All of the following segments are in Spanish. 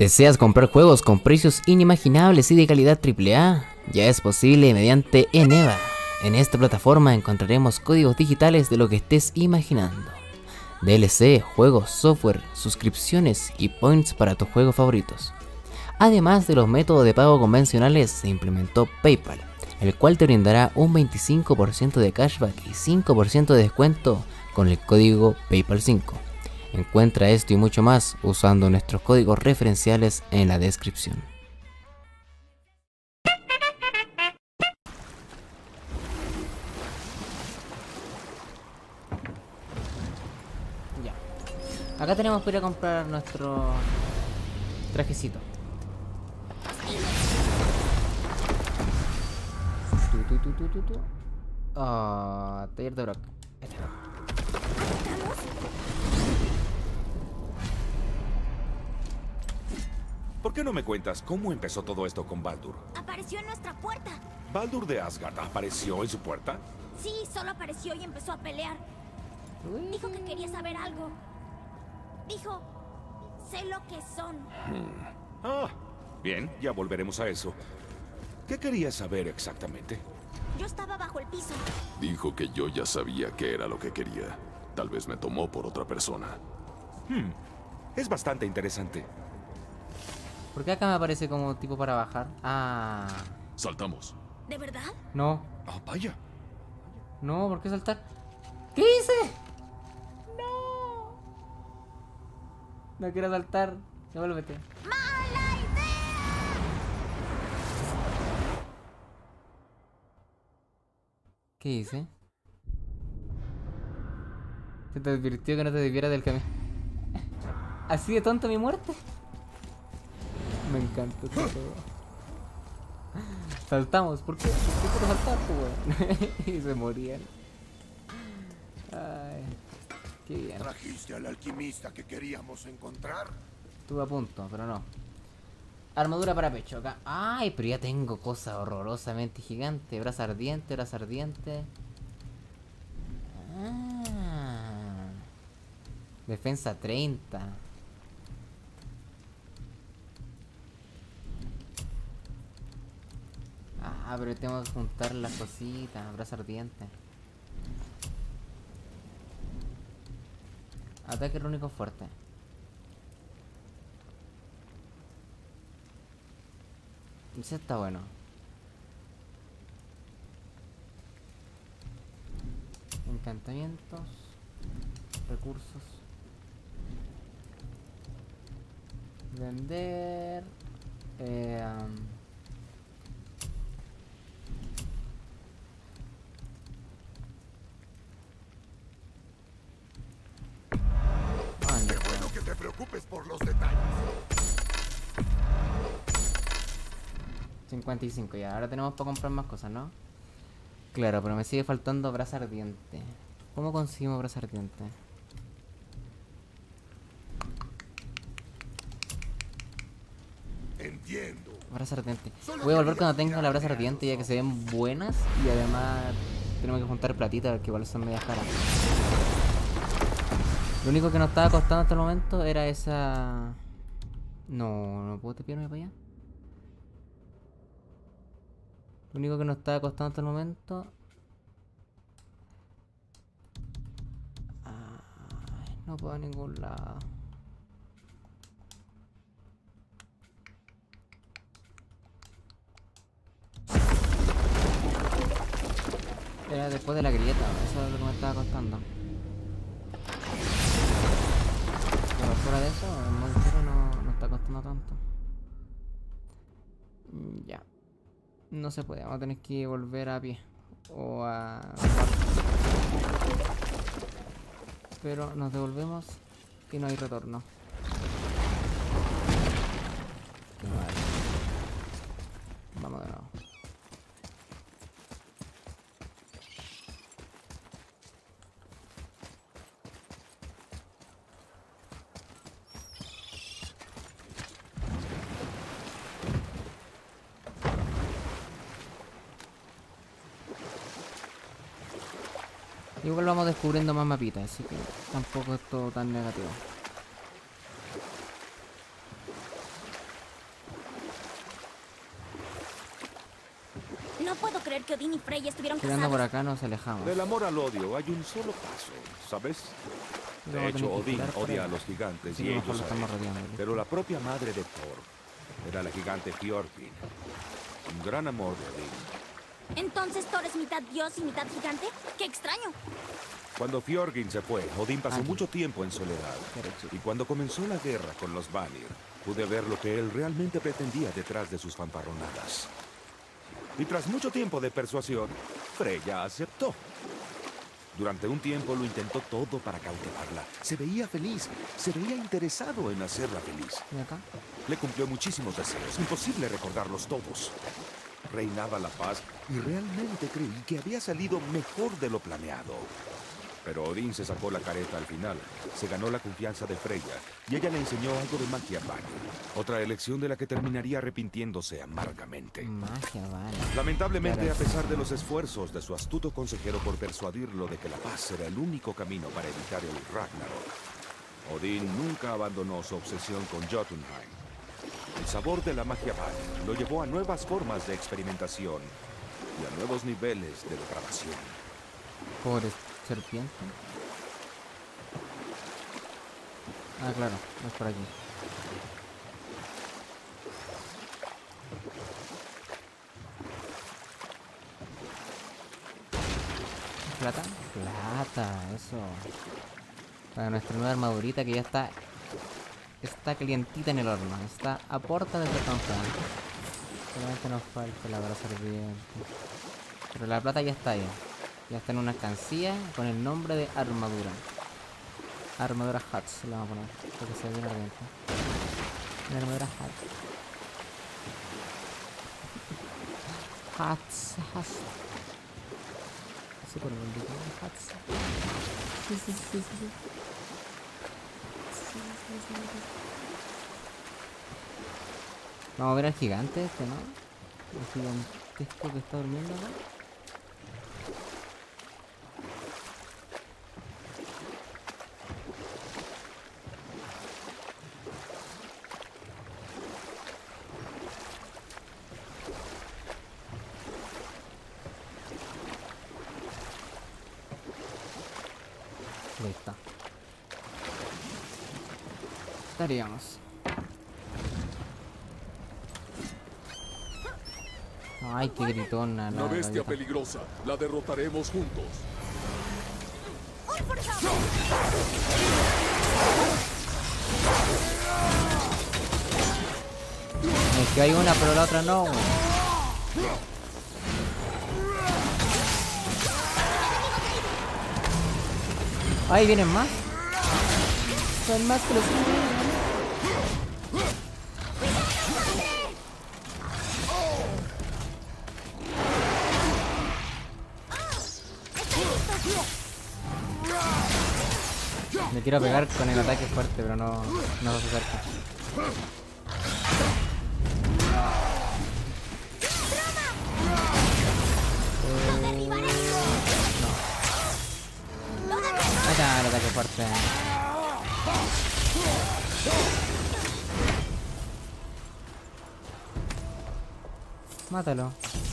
¿Deseas comprar juegos con precios inimaginables y de calidad AAA? Ya es posible mediante Eneva. En esta plataforma encontraremos códigos digitales de lo que estés imaginando. DLC, juegos, software, suscripciones y points para tus juegos favoritos. Además de los métodos de pago convencionales, se implementó PayPal, el cual te brindará un 25% de cashback y 5% de descuento con el código PayPal5. Encuentra esto y mucho más usando nuestros códigos referenciales en la descripción. Ya. Acá tenemos que ir a comprar nuestro trajecito. Taller de Brock. ¿Por qué no me cuentas cómo empezó todo esto con Baldur? Apareció en nuestra puerta. ¿Baldur de Asgard apareció en su puerta? Sí, solo apareció y empezó a pelear. Dijo que quería saber algo. Dijo, sé lo que son. Ah, bien, ya volveremos a eso. ¿Qué quería saber exactamente? Yo estaba bajo el piso. Dijo que yo ya sabía qué era lo que quería. Tal vez me tomó por otra persona. Es bastante interesante. ¿Por qué acá me aparece como tipo para bajar? Ah, Saltamos. ¿De verdad? no. Ah, vaya. No, ¿por qué saltar? ¿Qué hice? No. No quiero saltar. Devuélvete. ¡Mala idea! ¿Qué hice? Se te advirtió que no te desvieras del camino. ¿Así de tonto mi muerte? Me encanta este juego. Saltamos, ¿por qué? ¿Por qué quiero saltar, pues, weón? Y se morían. Ay, qué bien. ¿Trajiste al alquimista que queríamos encontrar? Estuve a punto, pero no. Armadura para pecho, acá. Ay, pero ya tengo cosas horrorosamente gigantes. Brazo ardiente, brazo ardiente. Ah. Defensa 30. Ah, pero tengo que juntar las cositas. Brazo ardiente. Ataque rúnico fuerte. Ese está bueno. Encantamientos. Recursos. Vender. Qué bueno que te preocupes por los detalles. 55 ya, ahora tenemos para comprar más cosas, ¿no? Claro, pero me sigue faltando brasa ardiente. ¿Cómo conseguimos brasa ardiente? Entiendo. Brasa ardiente. Voy a volver cuando tenga la brasa ardiente, ya que se ven buenas. Y además tenemos que juntar platita, porque igual son medias caras. Lo único que nos estaba costando hasta el momento era esa... No puedo tepearme para allá. Lo único que nos estaba costando hasta el momento... Ay, no puedo a ningún lado. Era después de la grieta, eso es lo que me estaba costando. Pero fuera de eso, el modo historia no está costando tanto. Ya. No se puede, vamos a tener que volver a pie. O a... Pero nos devolvemos y no hay retorno. Qué mal. Vamos de nuevo. Igual vamos descubriendo más mapitas, así que tampoco es todo tan negativo. No puedo creer que Odín y Freya estuvieron Tirando por casados. acá nos alejamos. Del amor al odio hay un solo paso, ¿sabes? Luego De hecho, tenemos que Odín tirar por odia ahí. a los gigantes Sí, y mejor ellos lo a estamos él. rodeando, ¿listo? Pero la propia madre de Thor era la gigante Fjordin. Un gran amor de Odín. Entonces Thor es mitad dios y mitad gigante. ¡Qué extraño! Cuando Fjordin se fue, Odín pasó Aquí. mucho tiempo en soledad. Derecho. Y cuando comenzó la guerra con los Vanir, pude ver lo que él realmente pretendía detrás de sus fanfarronadas. Y tras mucho tiempo de persuasión, Freya aceptó. Durante un tiempo lo intentó todo para cautivarla. Se veía feliz, se veía interesado en hacerla feliz. ¿Y acá? Le cumplió muchísimos deseos, imposible recordarlos todos. Reinaba la paz y realmente creí que había salido mejor de lo planeado. Pero Odín se sacó la careta al final, se ganó la confianza de Freya y ella le enseñó algo de magia Vanir. Otra elección de la que terminaría arrepintiéndose amargamente. Magia, vale. Lamentablemente, a pesar de los esfuerzos de su astuto consejero por persuadirlo de que la paz era el único camino para evitar el Ragnarok, Odín nunca abandonó su obsesión con Jotunheim. El sabor de la magia Vanir lo llevó a nuevas formas de experimentación y a nuevos niveles de depravación. Pobre serpiente. Ah, claro, no es por aquí. ¿Plata? Plata, eso. Para nuestra nueva armadurita que ya está calientita en el horno. Está a puerta de ser campana. Solamente nos falta la brasa ardiente. Pero la plata ya está ahí. Ya está en una alcancía con el nombre de armadura. Armadura Huts, le vamos a poner. Porque se ve bien ardiente. Una armadura Huts. Huts. Súper bonito. Huts. Sí, sí, sí, sí, sí. Sí, sí, sí, sí. Vamos a ver al gigante este, ¿no? El gigantesco que está durmiendo acá. Listo. Estaríamos. Ay, qué gritona. Una bestia peligrosa. La derrotaremos juntos. ¡Uy, por eso! Es que hay una, pero la otra no, güey. Ay, vienen más. Son más que los que vienen. Me quiero pegar con el ataque fuerte, pero no se acerca. Ahí está el ataque fuerte. Mátalo.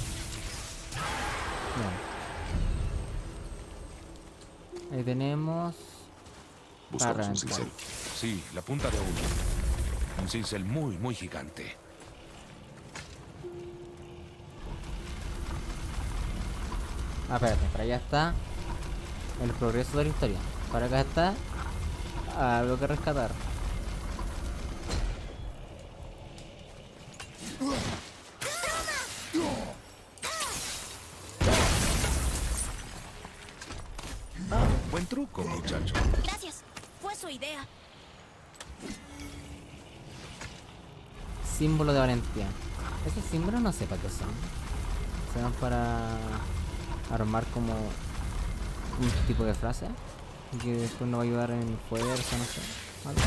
Bien. Ahí tenemos. Buscamos un reventar. cincel. Sí, la punta de uno. Un cincel muy, muy gigante. Ah, espérate, para allá está el progreso de la historia. Para acá está algo que rescatar. Buen truco, muchacho. Gracias. Fue su idea. Símbolo de valentía. Esos símbolos no sé para qué son. Serán para armar como un tipo de frase que después nos va a ayudar en fuerza, no sé. Algo.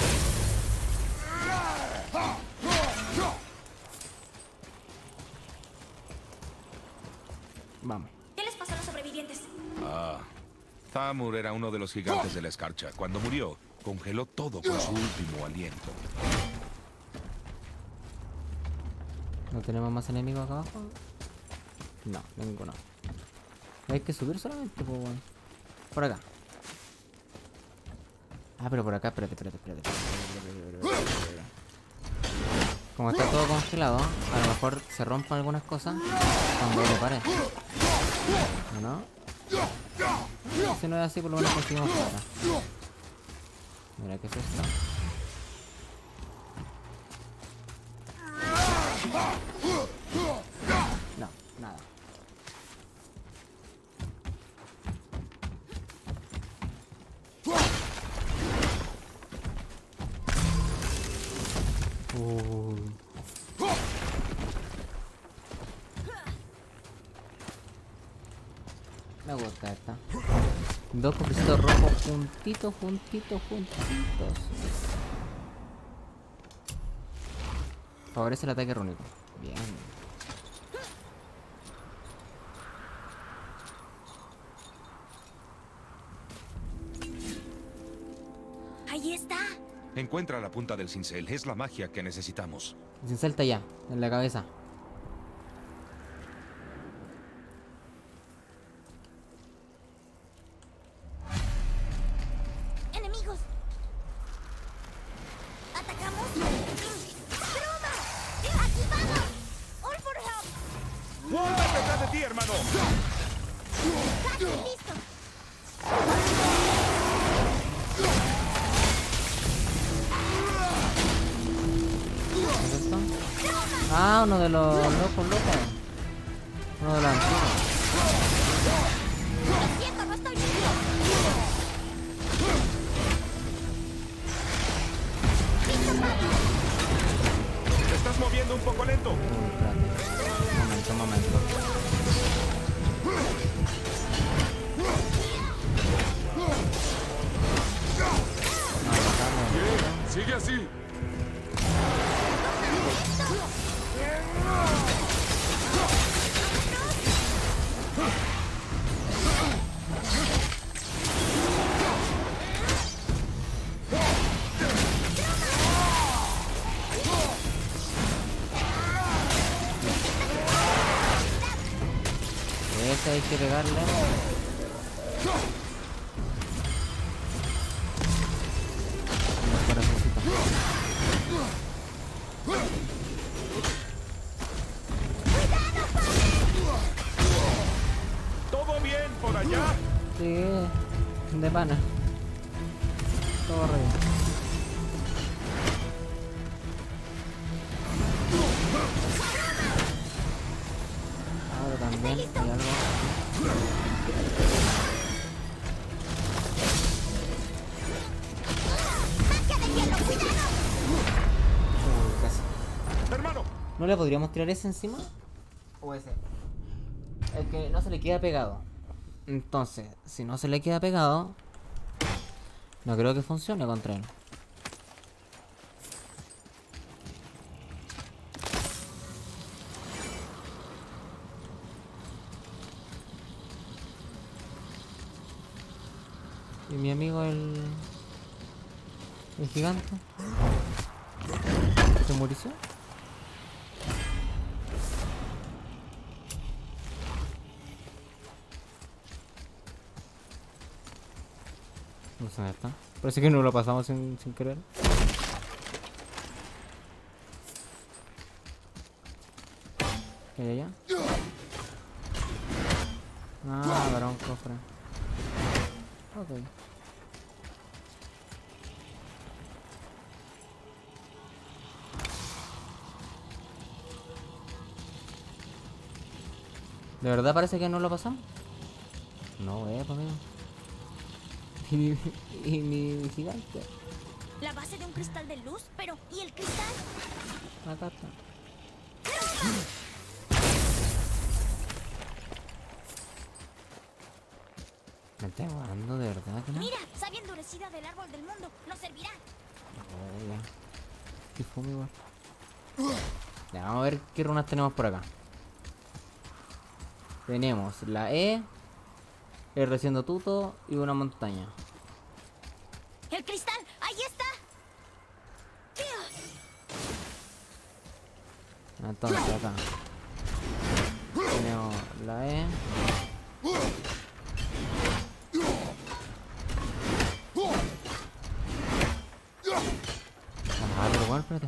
Vamos. ¿Qué les pasó a los sobrevivientes? Thamur era uno de los gigantes de la escarcha. Cuando murió, congeló todo con su último aliento. ¿No tenemos más enemigos acá abajo? No, ninguno. Hay que subir solamente, pues, weón. Por acá. Ah, pero por acá, espérate. Como está todo congelado, a lo mejor se rompen algunas cosas cuando le pare. ¿O no? Si no es así, por lo menos conseguimos fuera. Mira, ¿qué es esto? No, nada. Me gusta esta. Dos cofrecitos rojos juntitos. Favorece el ataque rúnico. Bien. Ahí está. Encuentra la punta del cincel. Es la magia que necesitamos. Sin salta ya, en la cabeza. Enemigos. Atacamos. ¡Broma! ¡Aquí vamos! ¡All for help! ¡Wanda detrás de ti, hermano! ¡Casi listo! ¿Qué es esto? Ah, uno de los locos. Uno de los antiguos. Lo siento, no estoy listo. Te estás moviendo un poco lento. Espérate. Un momento. Bien, sigue así. Ese hay que pegarle. Un corazoncito. ¿Todo bien por allá? Sí, de pana. Todo re bien. Ahora también hay algo. Casi. Hermano, ¿No le podríamos tirar ese encima? ¿O ese? El que no se le queda pegado. Entonces, si no se le queda pegado, no creo que funcione contra él. Y mi amigo el gigante se murió. No sé dónde está. Parece que no lo pasamos sin querer. ¿Qué hay allá? Ah, para un cofre. Ok. ¿De verdad parece que no lo pasamos? No, pues amigo. Y mi gigante. La base de un cristal de luz, pero ¿y el cristal? Acá está. ¿Me está guardando de verdad que no? Mira, savia endurecida del árbol del mundo. Nos servirá. Oh, ya. Qué fome igual. Ya, vamos a ver qué runas tenemos por acá. Tenemos la E, el recién tuto y una montaña. ¡El cristal! ¡Ahí está! Entonces acá tenemos la E. Ah, pero bueno, espérate.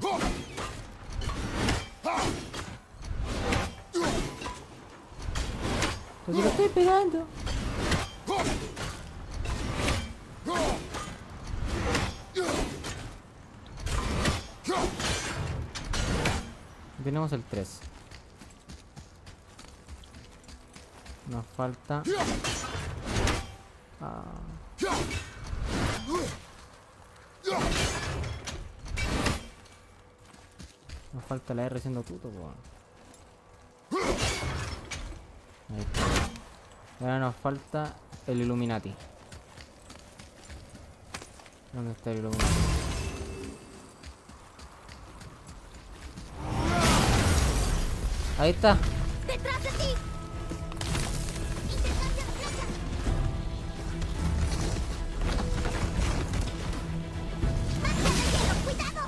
Pues lo estoy pegando. Tenemos el 3. Nos falta... Nos falta la R siendo tuto, po. Ahí está. Ahora nos falta el Illuminati. ¿Dónde está el Illuminati? Ahí está. ¡Detrás de ti! ¡Intercambio de flechas! ¡Magia de hielo! ¡Cuidado!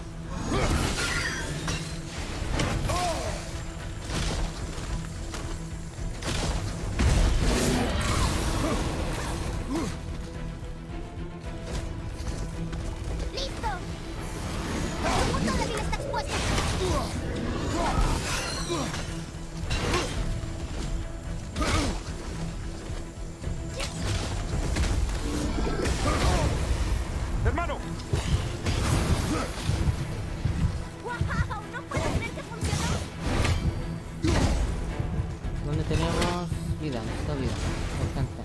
¡Listo! ¡Tu punto débil está expuesto! ¡Hermano! ¡Wow! ¡No puedo creer que funcionó! ¿Dónde tenemos vida? Necesito vida. Bastante.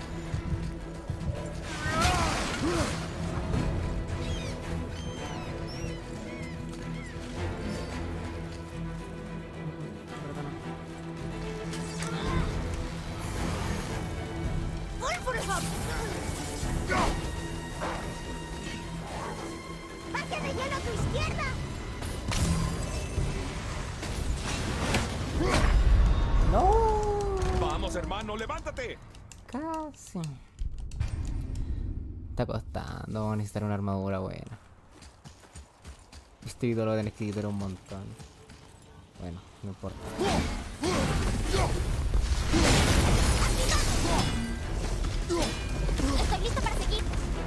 ¡Wolfurhop! ¡Magia de hielo a tu izquierda! ¡No! ¡Vamos, hermano! ¡Levántate! Casi. Está costando. Vamos a necesitar una armadura buena. Este ídolo tiene que quitar un montón. Bueno, no importa. ¡Estoy listo para seguir!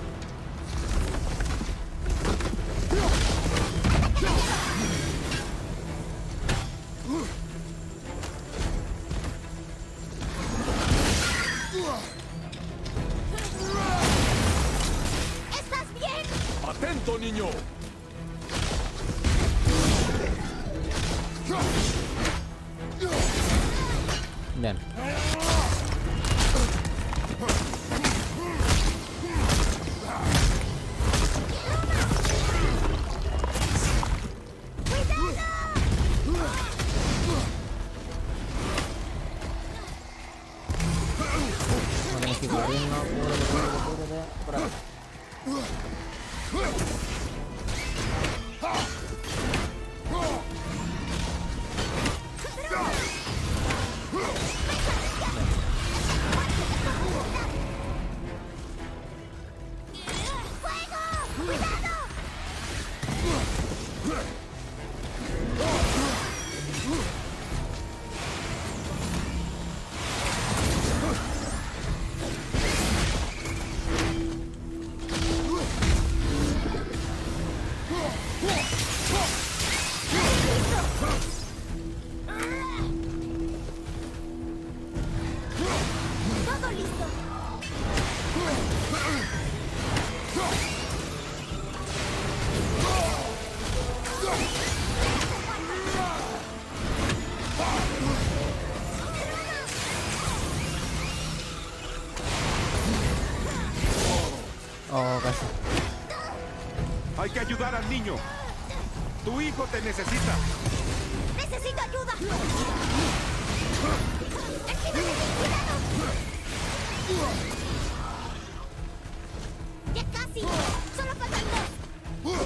¿Estás bien? ¡Atento, niño! Bien. No tenemos que cubrirnos. Cúbrete. Por acá. ¡Fuego! ¡Cuidado! ¡Todo listo! Oh, casi. Hay que ayudar al niño. Tu hijo te necesita. ¡Necesito ayuda! ¡Encima de mí! ¡Cuidado! ¡Ya casi! ¡Solo faltan dos!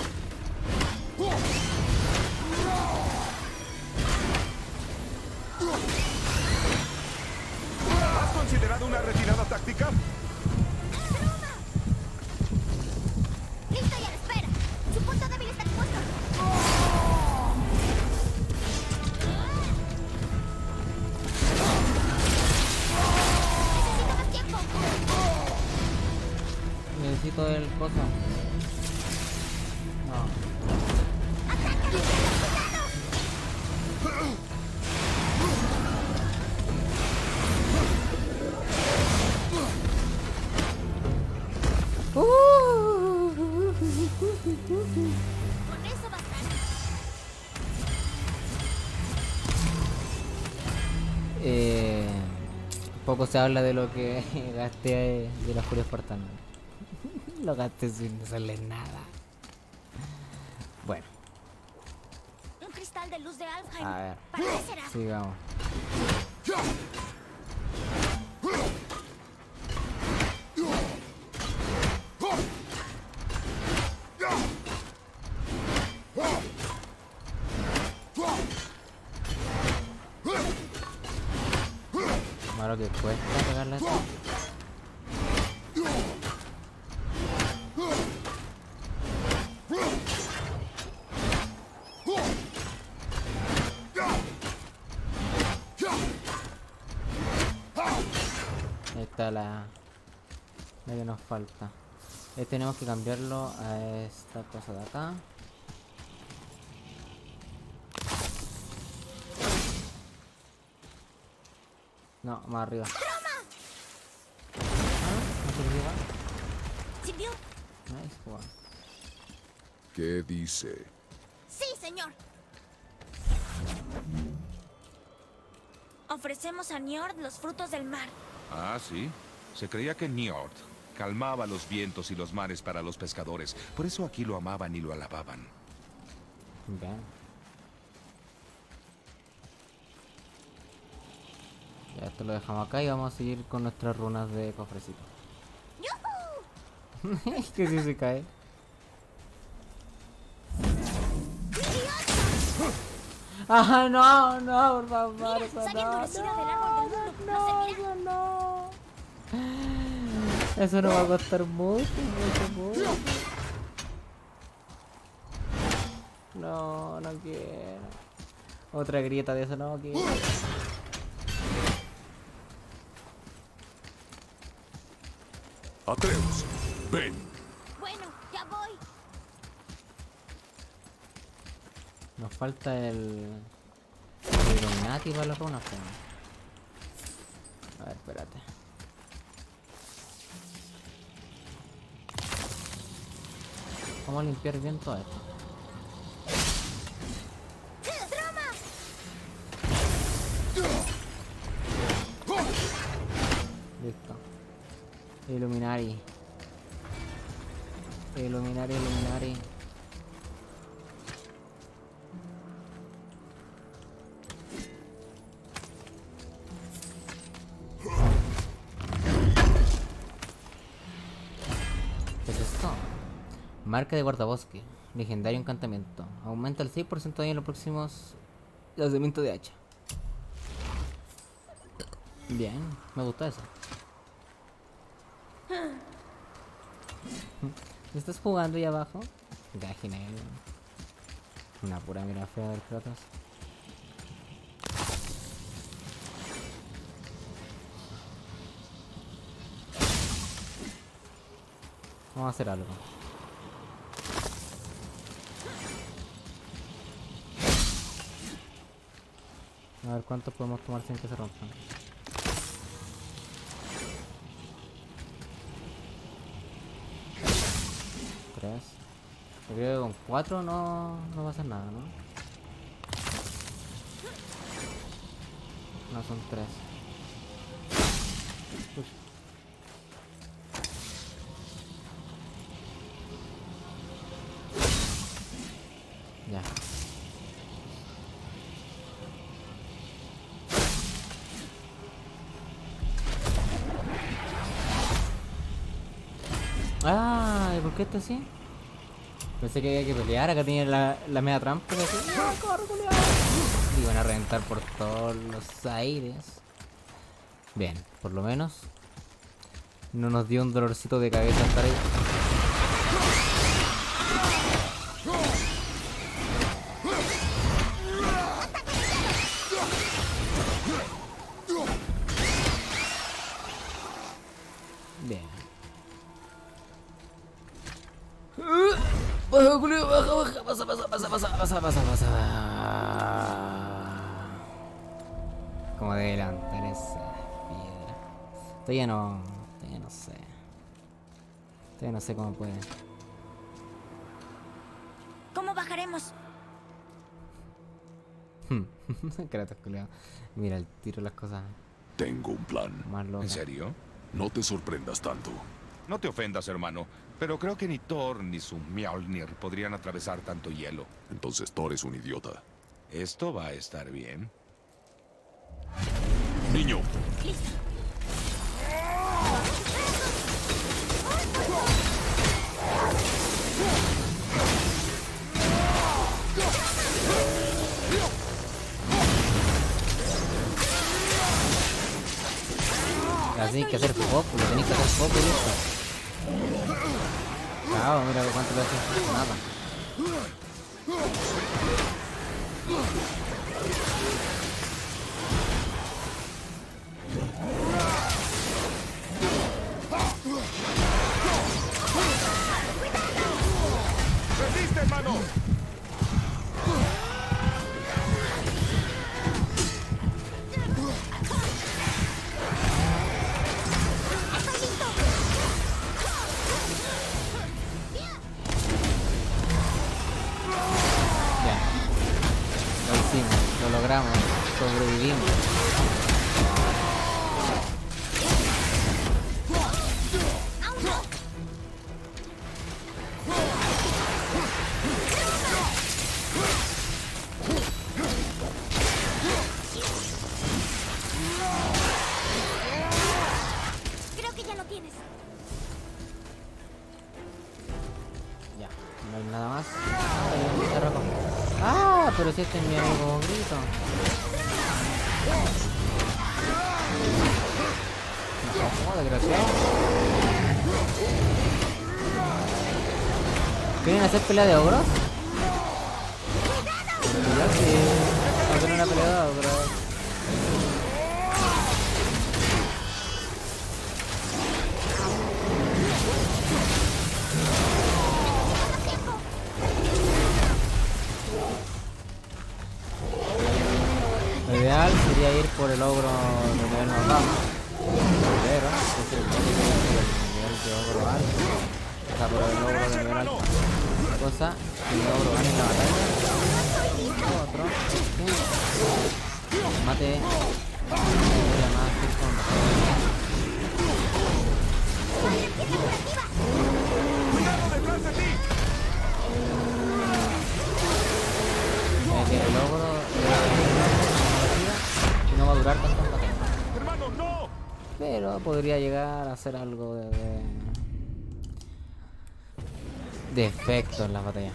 ¿Has considerado una retirada táctica? ¡Listo y a la espera! ¡Su punto débil está expuesto! justo el coso. No. Con eso bastará. Poco se habla de lo que gasté de la furia espartana. Lo gasté sin hacerle nada. Bueno, Un cristal de luz de Alfheim. a ver, ¿Para qué será? sigamos. Malo que cuesta pegarla así. Ahí está la que nos falta. Tenemos que cambiarlo a esta cosa de acá. No, más arriba. ¿No se lleva? ¿Sirvió? Nice, Juan. ¿Qué dice? Sí, señor. Ofrecemos a Njord los frutos del mar. Ah, sí. Se creía que Njord calmaba los vientos y los mares para los pescadores. Por eso aquí lo amaban y lo alababan. Bien. Ya esto lo dejamos acá y vamos a seguir con nuestras runas de cofrecito. ¡Yujú! Es que si se cae. ¡Ah, no! ¡No, por favor! Mira, eso sal no, endurecida del árbol del mundo. ¿No servirá? no. Eso no va a costar mucho, mucho. No, no quiero. Otra grieta de eso no quiero. Atreus, ven. Bueno, ya voy. Nos falta el Illuminati para las runas, pero... A ver, espérate. Vamos a limpiar bien todo esto. Listo. Illuminari. Illuminari. ¿Qué es esto? Marca de guardabosque. Legendario encantamiento. Aumenta el 6% de daño en los próximos lanzamientos de hacha. Bien, me gusta eso. ¿Estás jugando ahí abajo? Gajinel. Una pura mira fea del Kratos. Vamos a hacer algo. A ver cuántos podemos tomar sin que se rompan. Tres. Yo creo que con 4 no va a hacer nada, ¿no? No, son 3. Ya. Ah, ¿y por qué está así? Pensé que había que pelear, acá tenía la media trampa. Y van a reventar por todos los aires. Bien, por lo menos no nos dio un dolorcito de cabeza estar ahí. Bien. Julio, baja, pasa. ¿Cómo de levantar esa piedra? Todavía no sé. Todavía no sé cómo puede. ¿Cómo bajaremos? Kratos, culiao. Mira el tiro las cosas Tengo un plan. más ¿En locas. serio? No te sorprendas tanto. No te ofendas, hermano, pero creo que ni Thor ni su Mjolnir podrían atravesar tanto hielo. Entonces Thor es un idiota. Esto va a estar bien. Niño, Listo. Así que hacer foco, lo tenéis que hacer foco y listo. Chao, mira cuánto le hace. Nada. ¡Resiste, hermano! Ya. Lo hicimos, lo logramos, sobrevivimos. Creo que ya lo tienes. Ya, no hay nada más. Ah, pero si este es mi amigo Grito. No, desgraciado. ¿Quieren hacer pelea de ogros? Ya sí. Vamos a hacer una pelea de ogros. Lo ideal sería ir por el ogro de nivel más bajo. Pero, es el nivel de ogro alto. O sea, por el ogro de nivel alto. Cosa que el ogro gane la batalla. Otro. Que mate. Voy a más ir con ¡Cuidado detrás de ti! que el ogro no va a durar tanto en batalla. ¡Hermano, no! Pero podría llegar a hacer algo de efecto en la batalla.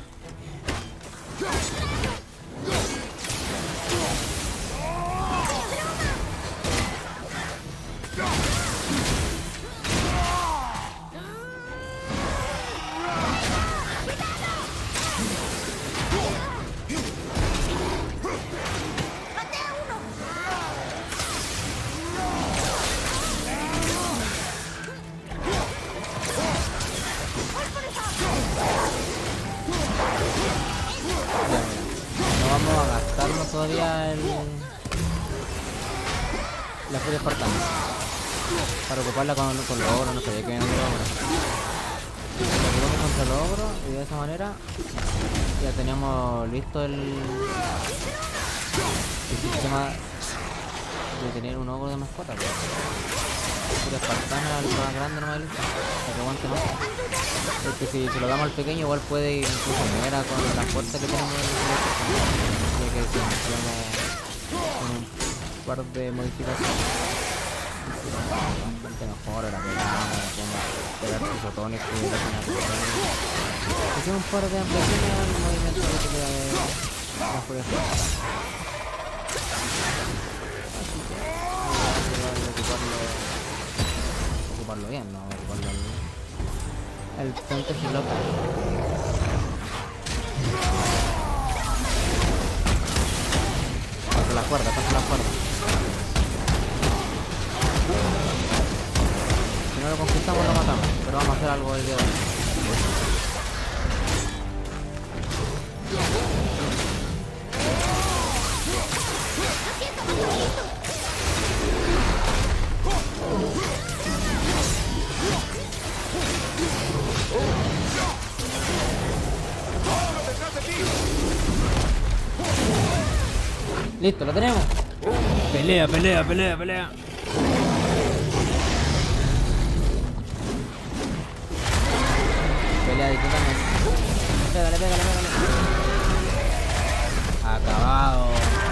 Vamos a gastarnos todavía la furia espartana para ocuparla con los ogros. No sabía que venían de los ogros. La ocupamos contra los ogros y de esa manera ya teníamos listo el sistema de tener un ogro de mascota. Furia espartana, el más grande no me listo, para que aguante más. Porque si se lo damos al pequeño igual puede incluso muera con la fuerza que tenemos ya que si con un par de modificaciones bastante mejor la pegamos, pegar pisotones que hacemos un par de ampliaciones al movimiento que queda de la furia espartana. Así que ocuparlo bien, no ocuparlo el puente loco. Pasa la cuerda, pasa la cuerda. Si no lo conquistamos lo matamos, pero vamos a hacer algo el día de hoy. Listo, lo tenemos. Pelea, pelea, pelea, pelea. Pelea de titanes. Pégale, pégale, pégale. Acabado.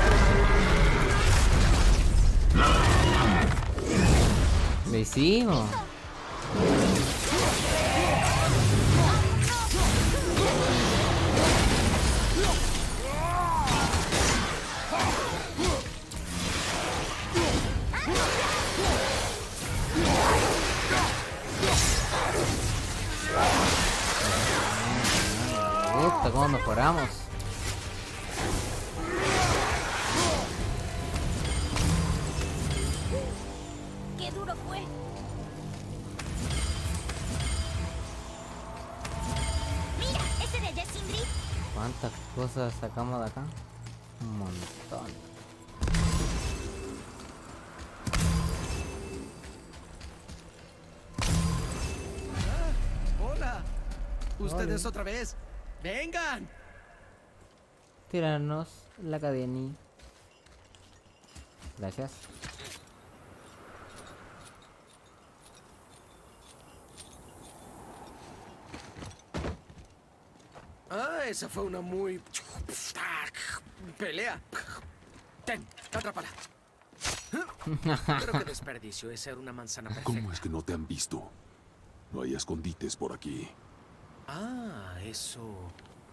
Lo hicimos. Me gusta cómo mejoramos. ¡Qué duro fue! ¡Mira! ¡Ese de allá es Sindri! ¿Cuántas cosas sacamos de acá? Un montón. Hola. Ustedes otra vez. Vengan. Tirarnos la cadena. Gracias. Ah, esa fue una muy... pelea. Ten, atrápala. Pero qué desperdicio, esa era una manzana perfecta. ¿Cómo es que no te han visto? No hay escondites por aquí. Ah, eso...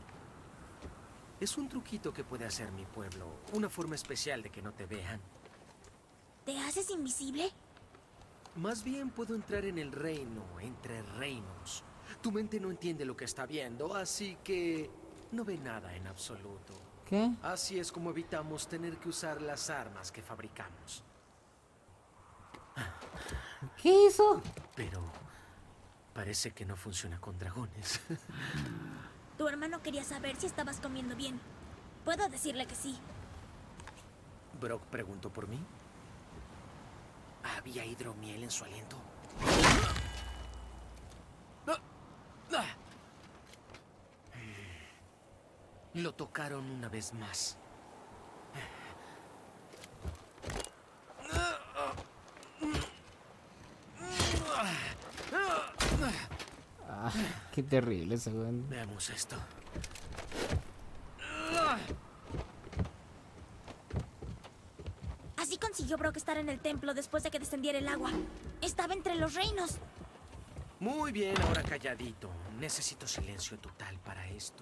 es un truquito que puede hacer mi pueblo. Una forma especial de que no te vean. ¿Te haces invisible? Más bien puedo entrar en el reino, entre reinos. Tu mente no entiende lo que está viendo, así que no ve nada en absoluto. ¿Qué? Así es como evitamos tener que usar las armas que fabricamos. ¿Qué hizo? Pero parece que no funciona con dragones. Tu hermano quería saber si estabas comiendo bien. Puedo decirle que sí. Brock preguntó por mí. ¿Había hidromiel en su aliento? Lo tocaron una vez más. Ah, qué terrible ese weón. Veamos esto. Así consiguió Brock estar en el templo después de que descendiera el agua. Estaba entre los reinos. Muy bien, ahora calladito. Necesito silencio total para esto.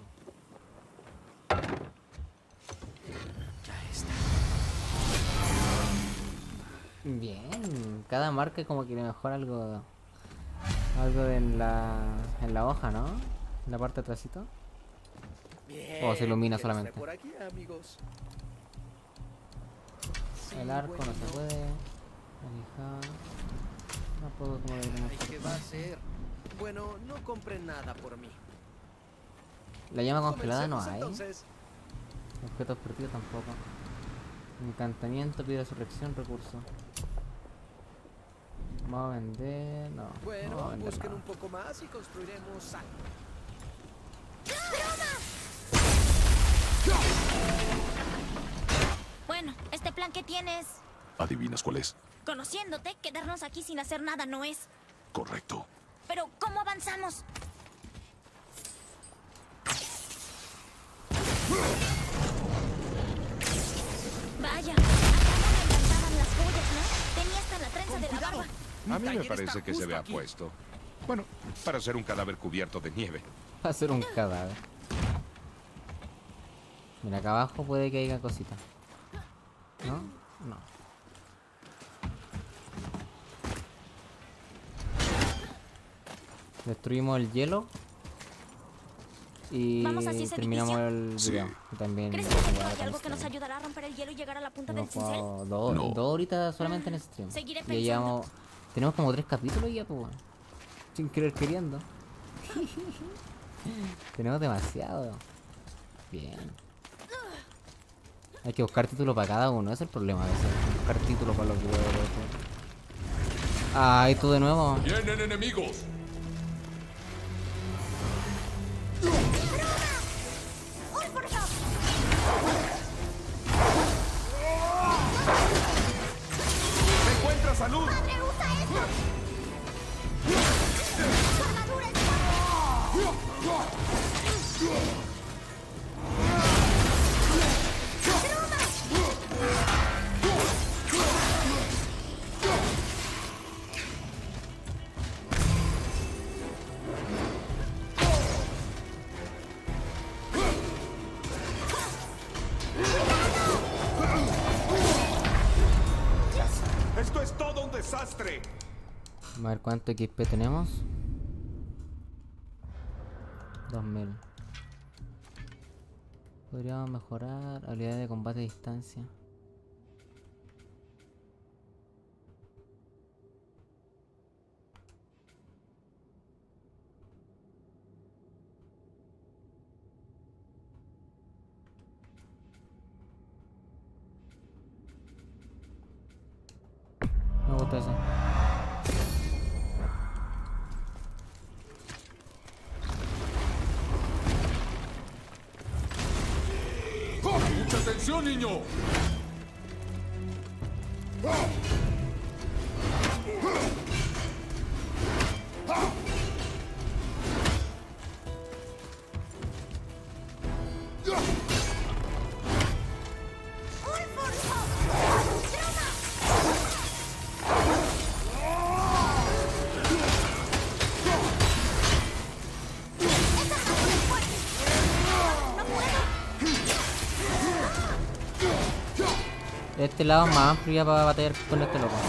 Ya está. Bien, cada marca como que le mejora algo. Algo en la hoja, ¿no? En la parte de atrásito. Bien. O se ilumina ¿Qué solamente. nos trae por aquí, amigos? El arco no se puede. Alejar. No puedo como Ay, ¿qué va a hacer? Bueno, no compren nada por mí. La llama congelada no Comencemos, hay. entonces. Objetos perdidos tampoco. Encantamiento, pide resurrección, recurso. Vamos a vender. No. Bueno, no vamos a vender busquen nada. un poco más y construiremos algo. Bueno, este plan que tienes, ¿Adivinas cuál es? conociéndote, quedarnos aquí sin hacer nada no es. Correcto. Pero, ¿cómo avanzamos? Vaya, acá no me encantaban las joyas, ¿no? Tenía hasta la trenza de la barba. A mí me taller parece está que se justo ve aquí. apuesto. Bueno, para ser un cadáver cubierto de nieve. Va a ser un cadáver. Mira, acá abajo puede que haya cositas. ¿No? No. Destruimos el hielo. Y ¿Vamos hacia ese terminamos edificio? el Sí. video. También ¿Crees que voy a dentro jugar hay con algo que nos stream. ayudará a romper el hielo y llegar a la punta Hemos del cincel? jugado No. dos horitas solamente en el stream. Seguiré Ya pensando. llevamos. Tenemos como 3 capítulos ya, pues. Sin querer queriendo. Tenemos demasiado. Bien. Hay que buscar título para cada uno, ese es el problema de eso. Buscar título para los videos. Ay, tú de nuevo. ¡Vienen enemigos! ¡Se encuentra salud! ¡Padre, usa eso! ¡Su armadura es ¡Esto es todo un desastre! A ver cuánto XP tenemos. 2000. Podríamos mejorar habilidad de combate a distancia. Me gusta eso. ¡Mucha atención, niño! Este lado es más amplio ya para batallar con este loco.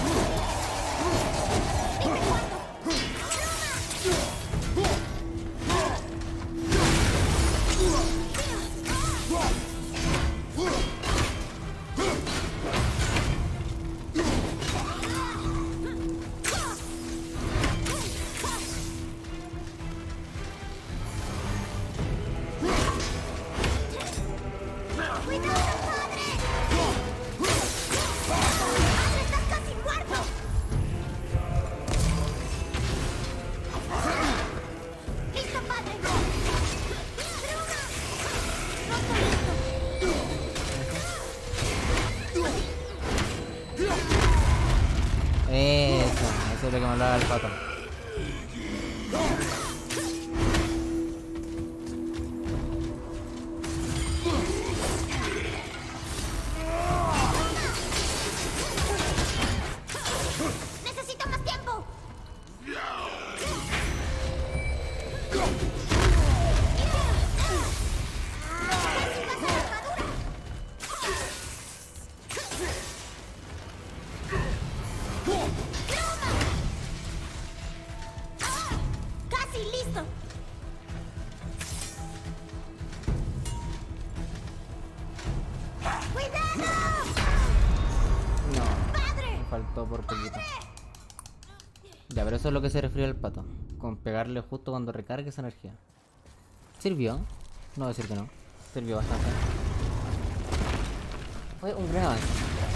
Eso es lo que me hablaba el pato. ¡Necesito más tiempo! ¡Casi listo! ¡Cuidado! No, ¡Padre! me faltó por poquito. Ya, pero eso es lo que se refiere al pato. Con pegarle justo cuando recargue esa energía. ¿Sirvió? No voy a decir que no. Sirvió bastante. Fue un gran avance.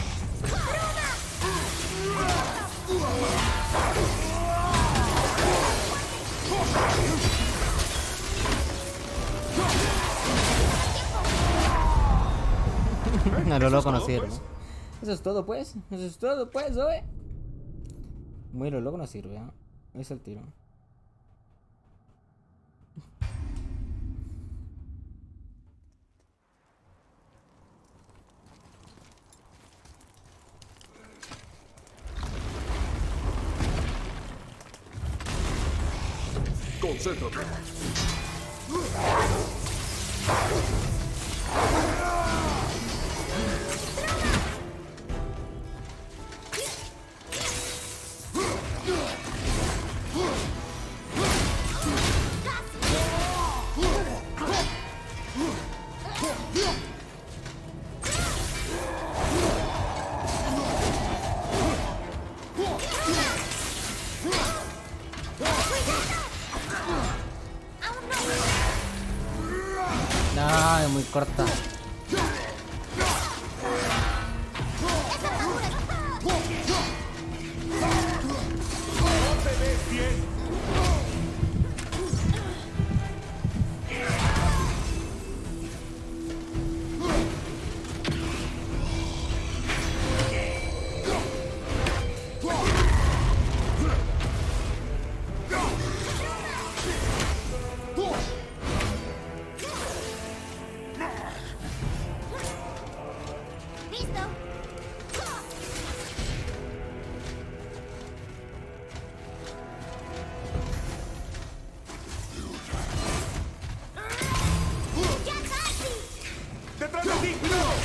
A lo loco no sirve. Eso es todo pues. Eso es todo pues, oye. Muy lo loco no sirve, ¿eh? Es el tiro. ¡Concéntrate! No, corta. ¿Listo? ¡Ya casi! ¡Detrás de ti! ¡Cuidado!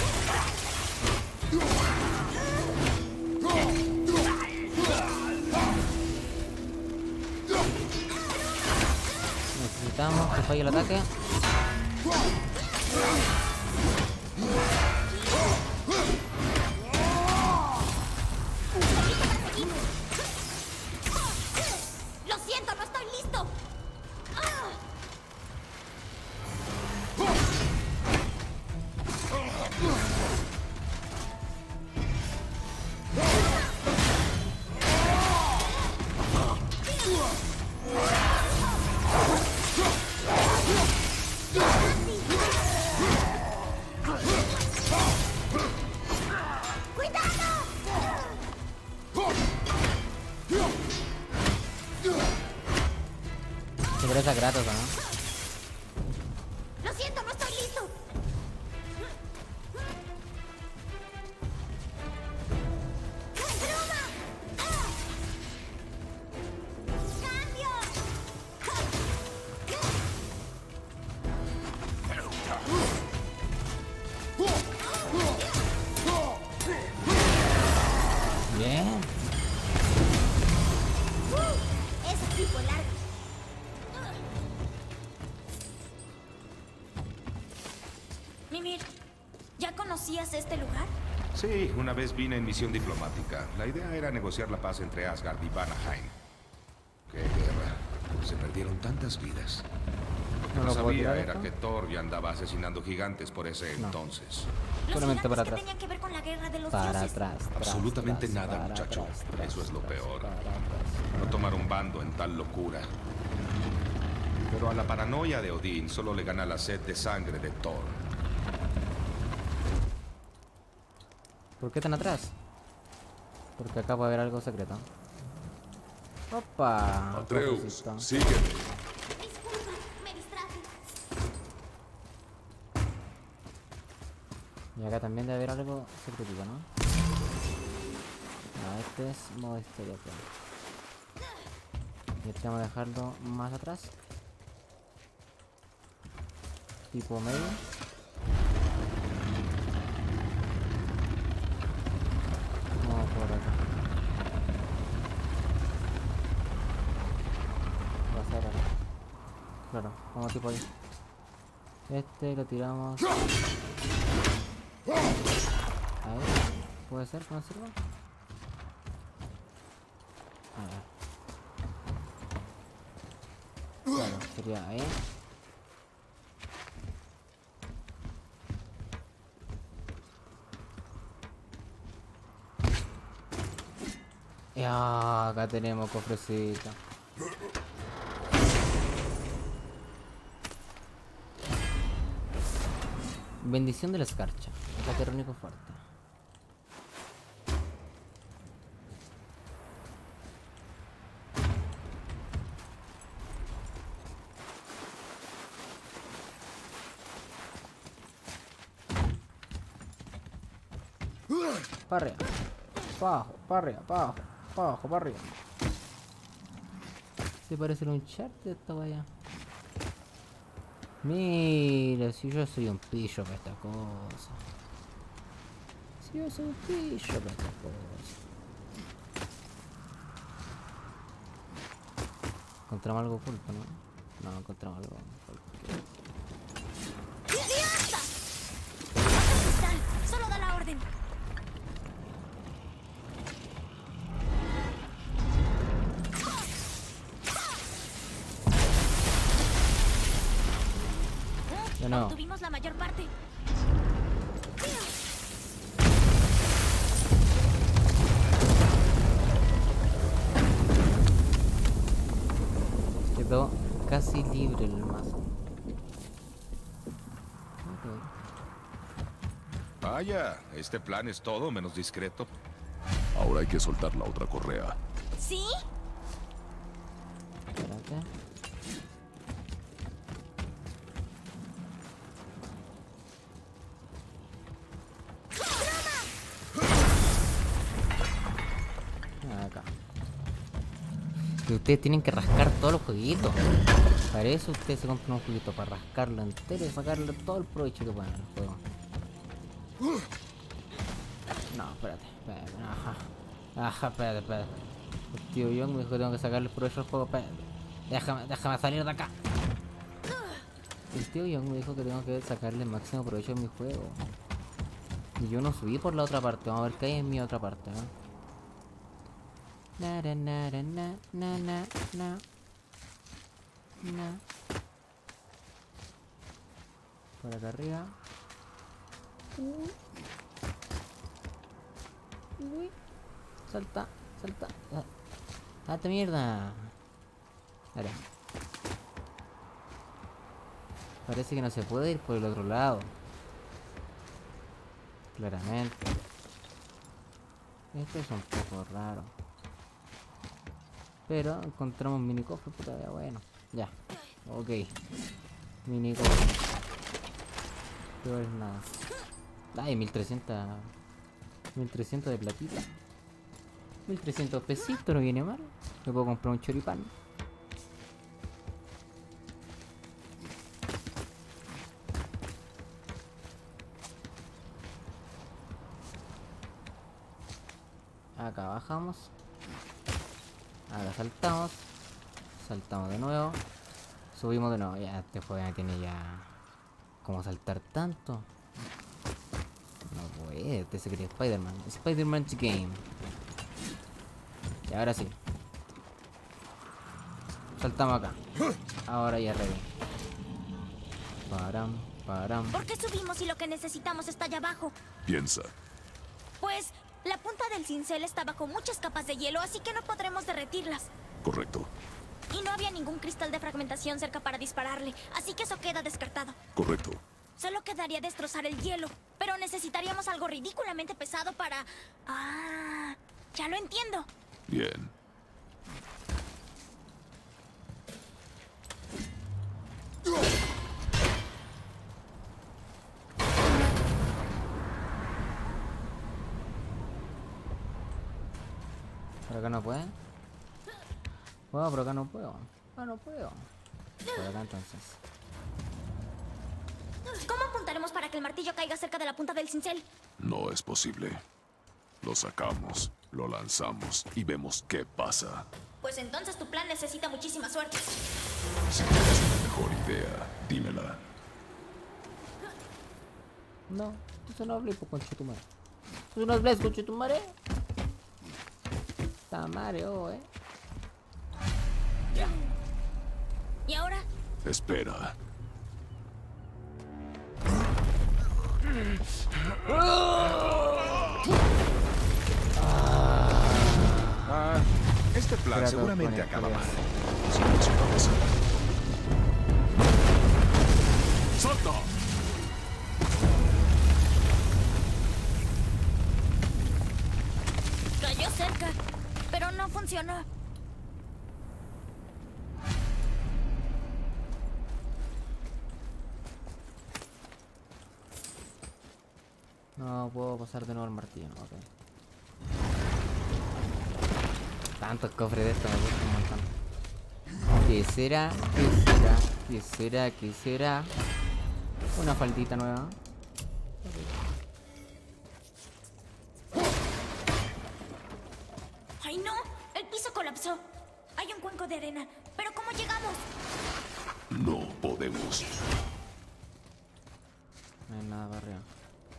Necesitamos que falle el ataque. ¡Lo siento, no estoy listo! Seguro esa Kratos, ¿no? ¡Lo siento, no estoy listo! ¡Bruma! ¡Cambio! Bien. Ese sí fue largo. Mimir, ¿ya conocías este lugar? Sí, una vez vine en misión diplomática. La idea era negociar la paz entre Asgard y Vanaheim. ¡Qué guerra! Se perdieron tantas vidas. Lo que ¿No no lo puedo sabía tirar era esto? que Thor ya andaba asesinando gigantes por ese entonces. Los Solamente gigantes para que atrás. tenían que ver con la guerra de los Para dioses. atrás. Absolutamente tras, nada, para muchacho. atrás, Eso es lo peor. para atrás. No tomar un bando en tal locura. Pero a la paranoia de Odín solo le gana la sed de sangre de Thor. ¿Por qué tan atrás? Porque acá puede haber algo secreto. Opa. Atreus, cofrecito. sígueme. Disculpa, me distraje. Y acá también debe haber algo secretito, ¿no? No, este es modo historia. Pues. Y este vamos a dejarlo más atrás. Tipo medio. Vamos por acá. Va a ser acá. Claro, como tipo ahí. Este lo tiramos. Ahí. ¿Puede ser que no sirva? A ver. Claro, sería ahí. Y acá tenemos cofrecito. Bendición de la escarcha. Ataque rúnico fuerte. Para arriba. Para abajo, para arriba, para abajo, para abajo, para arriba. Se parece un chat de esta wea. Mira, si yo soy un pillo para esta cosa. Si yo soy un pillo para esta cosa. Encontramos algo oculto, ¿no? No, encontramos algo oculto. ¡Idiota! ¡Baja cristal! ¡Solo da la orden! Ya De nuevo. Tuvimos la mayor parte. Quedó casi libre el mazo. Vaya, este plan es todo menos discreto. Ahora hay que soltar la otra correa. ¿Sí? Espérate. Acá. Que ustedes tienen que rascar todos los jueguitos. Para eso ustedes se compran un jueguito, para rascarlo entero y sacarle todo el provecho que puedan al juego. No, espérate. Ajá, espérate. El tío Young me dijo que tengo que sacarle provecho al juego. Espérate. Déjame salir de acá. El tío Young me dijo que tengo que sacarle el máximo provecho a mi juego. Y yo no subí por la otra parte. Vamos a ver qué hay en mi otra parte, ¿no? Por acá arriba. Uy. Salta. ¡Date mierda! Dale. Parece que no se puede ir por el otro lado. Claramente. Esto es un poco raro. Pero encontramos un mini cofre, puta, ya bueno. Ya. Ok. Mini cofre. Pero es nada. Ay, 1300. 1300 de platita. 1300 pesitos, no viene mal. Me puedo comprar un choripán. Acá bajamos. Acá saltamos. Saltamos de nuevo. Subimos de nuevo. Ya este juego ya tiene ya... ¿Cómo saltar tanto? No puede. Este se quería Spider-Man. Spider-Man's Game. Y ahora sí. Saltamos acá. Ahora ya ready. Param. ¿Por qué subimos si lo que necesitamos está allá abajo? Piensa. Pues la punta del cincel está bajo muchas capas de hielo, así que no podremos derretirlas. Correcto. Y no había ningún cristal de fragmentación cerca para dispararle, así que eso queda descartado. Correcto. Solo quedaría destrozar el hielo, pero necesitaríamos algo ridículamente pesado para... Ah, ya lo entiendo. Bien. ¿Por acá no puede? Bueno, por acá no puedo. Ah, no puedo. Por acá entonces. ¿Cómo apuntaremos para que el martillo caiga cerca de la punta del cincel? No es posible. Lo sacamos, lo lanzamos y vemos qué pasa. Pues entonces tu plan necesita muchísima suerte. Si tienes una mejor idea, dímela. No, eso no hablé por conchetumare. Eso no hablé conchetumare. Tamare, ¿Y ahora? Espera. Este plan Trato seguramente con acaba el mal. Silencio, cabeza. ¡Salta! Cayó cerca, pero no funcionó. No puedo pasar de nuevo al martillo, no, ok. Tantos cofres de esto me gusta un montón. ¿Qué será? ¿Qué será? Una faldita nueva. ¡Ay, no! El piso colapsó. Hay un cuenco de arena. ¿Pero cómo llegamos? No podemos. No hay nada para arriba.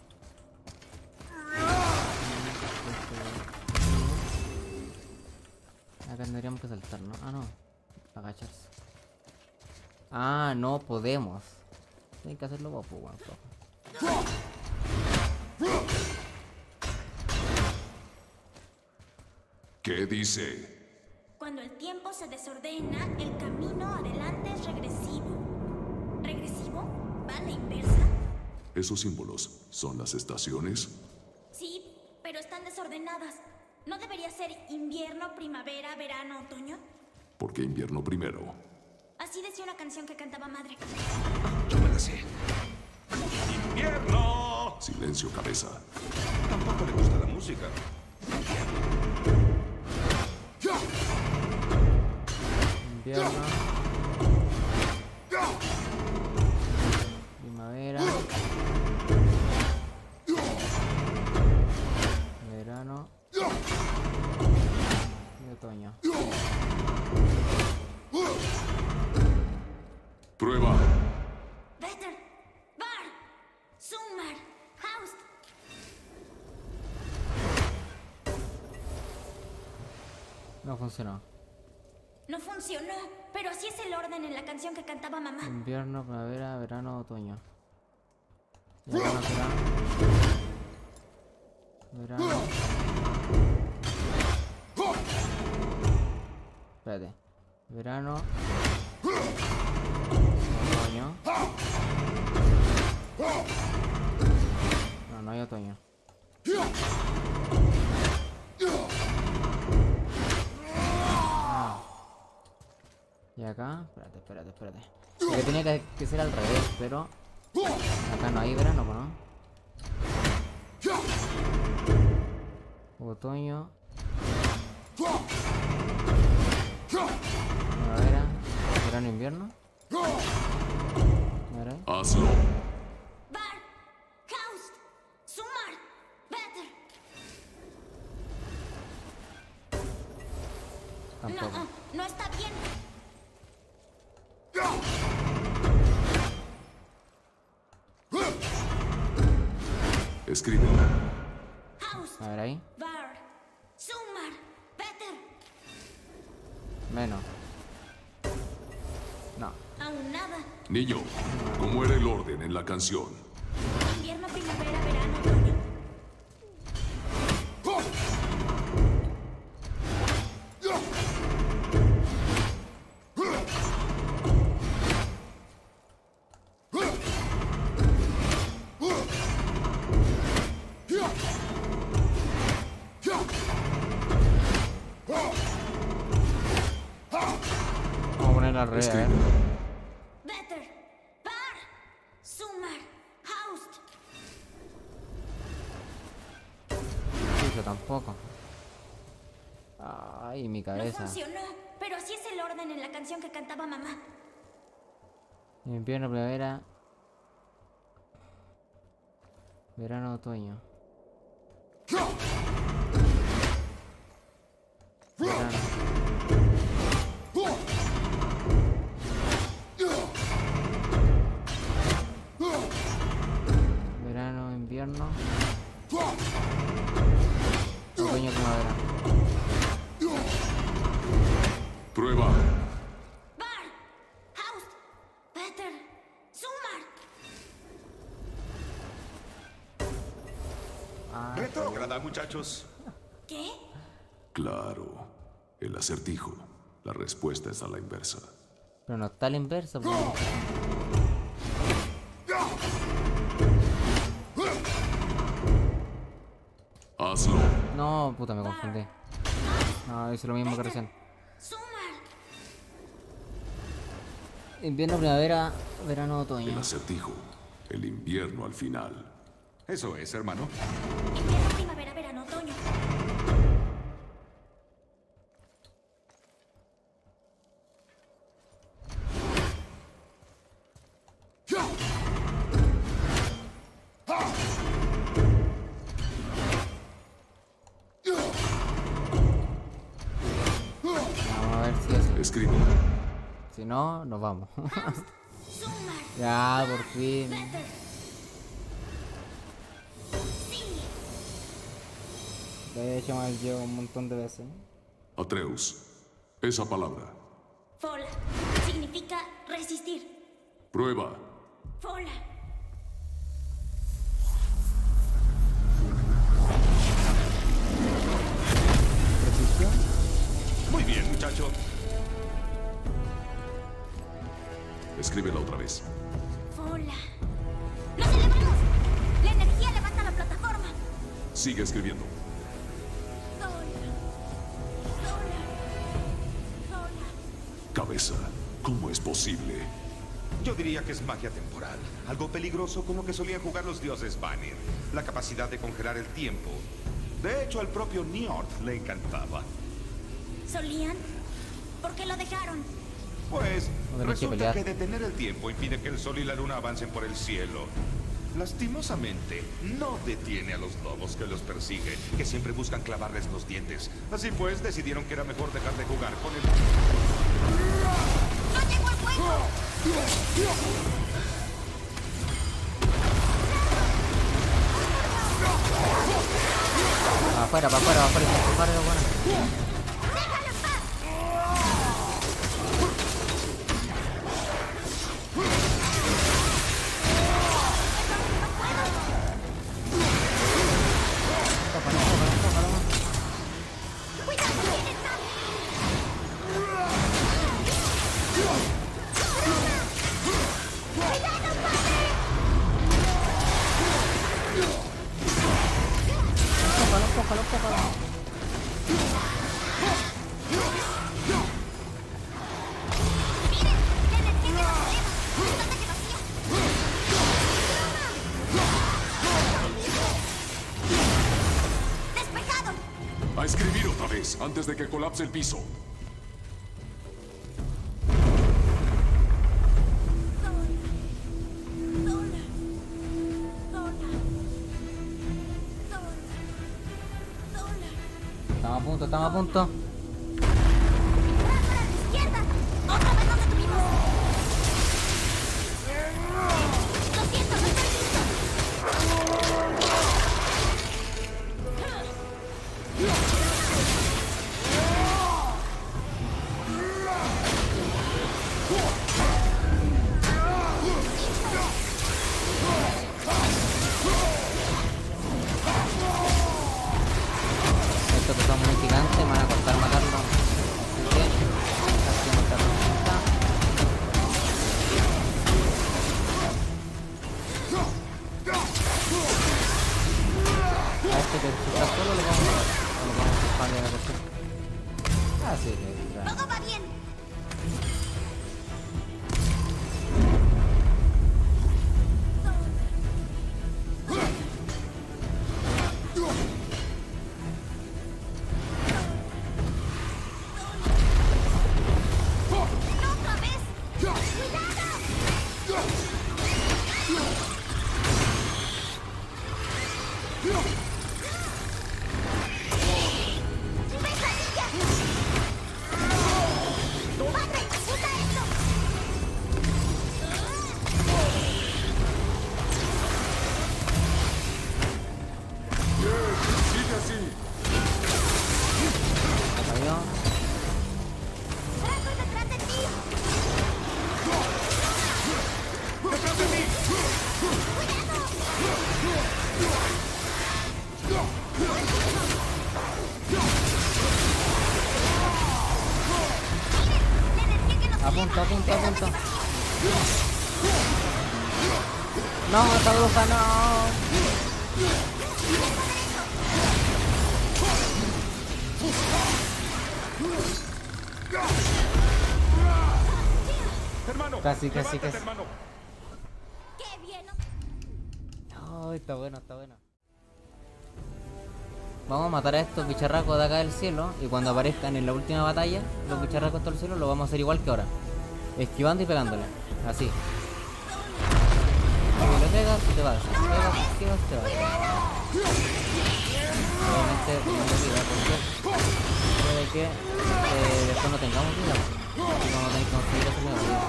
Acá tendríamos que saltar, ¿no? Ah, no. Agacharse. Ah, no podemos. Hay que hacerlo vos, pues, weón. ¿Qué dice? Cuando el tiempo se desordena, el camino adelante es regresivo. ¿Regresivo? ¿Va a la inversa? ¿Esos símbolos son las estaciones? Sí, pero están desordenadas. ¿No debería ser invierno, primavera, verano, otoño? ¿Por qué invierno primero? Así decía una canción que cantaba madre. Yo me la sé. ¡Invierno! Silencio, cabeza. Tampoco le gusta la música. Invierno. Primavera. Verano. Y otoño. Prueba. Better, Bar, Summer, House. No funcionó. No funcionó, pero así es el orden en la canción que cantaba mamá. Invierno, primavera, verano, otoño. Y acá no será. Verano. Espérate. Verano. Otoño. No, no hay otoño. Ah. Y acá, espérate. Porque tenía que ser al revés, pero acá no hay verano, ¿no? Otoño. Primavera. Verano, invierno. A ver. Hazlo. Bar, House, Summer, Better. Tampoco. No está bien. Escribe. House, A ver ahí. Bar, Summer, Better. Menos. No. Aún nada. Niño, ¿cómo era el orden en la canción? Invierno, primavera, verano, otoño. Vamos a poner al revés, a ver. Escribe. Better, Bar, Summer, House. Eso tampoco. Ay, mi No cabeza. funcionó, pero así es el orden en la canción que cantaba mamá. Invierno, primavera. Verano, otoño. Verano. Verano, invierno. Otoño, primavera. Prueba. Bar, House, Better, Summer. Ah, Retrógrada, muchachos. ¿Qué? Claro. El acertijo. La respuesta es a la inversa. pero no está a la inversa, pues. Hazlo. No, puta, me confundí. No, hice lo mismo que recién. Summer. Invierno, primavera, verano, El otoño. acertijo. El invierno al final. Eso es, hermano. Invierno, primavera, verano, otoño. Vamos a ver si es. Escribe. Si no, nos vamos. Summer. Ya, por fin. Better. Sí. Ya he hecho mal yo un montón de veces. Atreus. Esa palabra. Fall. Significa resistir. Prueba. Fola. Precisión. Muy bien, muchacho. Escríbela otra vez. Fola. ¡Nos elevamos! La energía levanta la plataforma. Sigue escribiendo. Fola. Fola. Fola. Cabeza, ¿cómo es posible? Yo diría que es magia temporal. Algo peligroso con lo que solían jugar los dioses Vanir. La capacidad de congelar el tiempo. De hecho, al propio Njord le encantaba. ¿Solían? ¿Por qué lo dejaron? Pues, No tenés que resulta pelear. que detener el tiempo impide que el sol y la luna avancen por el cielo. Lastimosamente, no detiene a los lobos que los persiguen, que siempre buscan clavarles los dientes. Así pues, decidieron que era mejor dejar de jugar con el... ¡No llegó el fuego! Afuera, para afuera, para afuera, bueno. ¡Déjalo en paz! ¡Cuidado! ¡Viene Sam! ¡Cuidado, padre! Pócalo. ¡Miren! ¡La energía que nos eleva! ¡Un ataque vacío! ¡Despejado! A escribir otra vez, antes de que colapse el piso. Estamos a punto. ¡Ráfaga a la izquierda! ¡Otra vez nos detuvimos! ¡Lo siento, no estoy listo! Estos que son muy gigantes me van a costar matarlo. Así que hacemos esta rosita. A este que está solo le vamos a dar. Le vamos a expandir la cuestión. Así que Todo va bien. ¡Otra vez! ¡Cuidado! ¡Pesadilla! ¡Padre! ¡Usa esto! Sigue así. se cayó. ¡Draco detrás de ti! ¡La energía que nos A punto. No, esta bruja no. Hermano, Casi. levántate, hermano. ¡Qué bien! Ay, está bueno. Vamos a matar a estos bicharracos de acá del cielo. Y cuando aparezcan en la última batalla, los bicharracos del cielo, lo vamos a hacer igual que ahora. Esquivando y pegándole. Así. Si le pegas, te vas. Si le pegas, esquivas, te vas. Obviamente teniendo vida, porque puede que después no tengamos vida. Y vamos a tener que conseguir eso primero.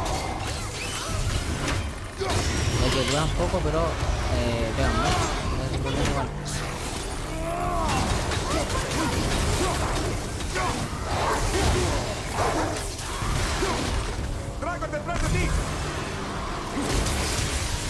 De que duran poco, pero pegan más. No es un problema igual. ¡Dragon detrás de ti!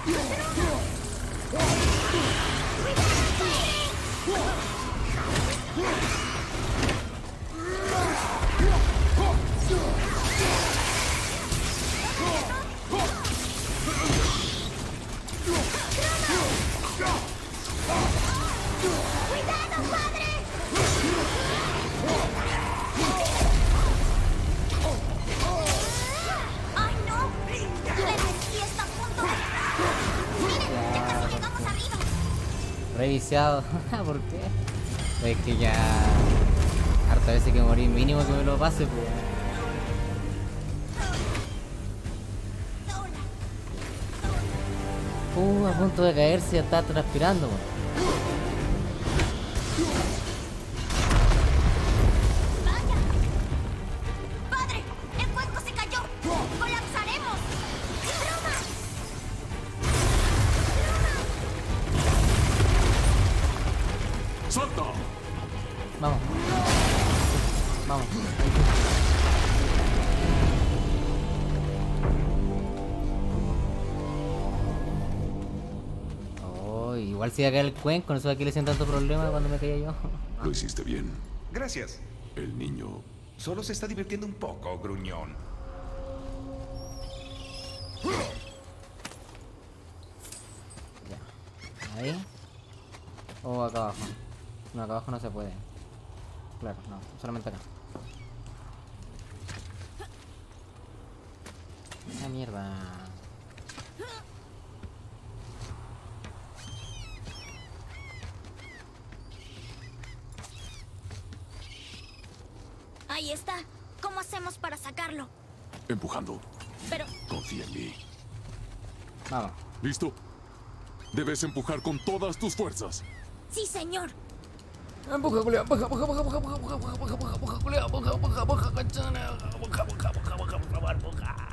¡Ay, no! La energía está a punto de... ¡Miren! ¡Ya casi llegamos arriba! Reviciado. ¿Por qué? Es que ya... harta veces que morir mínimo que me lo pase, pues. A punto de caerse, ya está transpirando, pues. ¡Vaya! ¡Padre! ¡El cuenco se cayó! ¡Colapsaremos! ¡Broma! ¡Salta! Vamos. Vamos. Oh, igual si acá el cuenco, no sé a qué le hacían tanto problema cuando me caía yo. Lo hiciste bien. Gracias. El niño... Solo se está divirtiendo un poco, gruñón. Ya. Ahí. O acá abajo. No, acá abajo no se puede. Claro, no, solamente acá. ¡Ah, mierda! Ahí está. ¿Cómo hacemos para sacarlo? Empujando. Pero... Confía en mí. Vamos. ¿Listo? Debes empujar con todas tus fuerzas. ¡Sí, señor! Empuja, culea, empuja, empuja, empuja, empuja, empuja, empuja, empuja, empuja, culea, empuja, empuja, empuja, cachona, empuja, empuja, empuja, empuja, empuja, empuja.